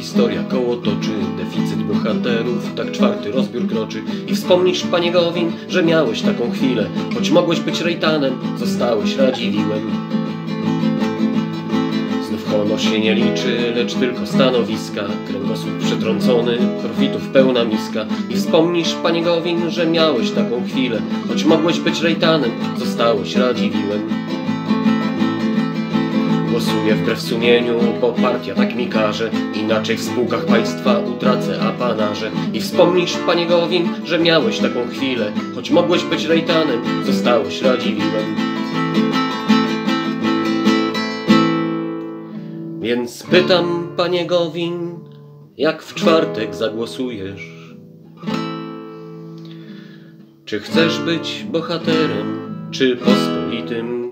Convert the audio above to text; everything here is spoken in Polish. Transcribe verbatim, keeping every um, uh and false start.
historia koło toczy, deficyt bohaterów, tak czwarty rozbiór kroczy. I wspomnisz, panie Gowin, że miałeś taką chwilę, choć mogłeś być Rejtanem, zostałeś Radziwiłłem. Znów honor się nie liczy, lecz tylko stanowiska, kręgosłup przetrącony, profitów pełna miska. I wspomnisz, panie Gowin, że miałeś taką chwilę, choć mogłeś być Rejtanem, zostałeś Radziwiłłem. Głosuję wbrew sumieniu, bo partia tak mi każe, inaczej w spółkach państwa utracę apanarze. I wspomnisz, panie Gowin, że miałeś taką chwilę, choć mogłeś być Rejtanem, zostałeś Radziwiłłem. Więc pytam, panie Gowin, jak w czwartek zagłosujesz? Czy chcesz być bohaterem, czy pospolitym?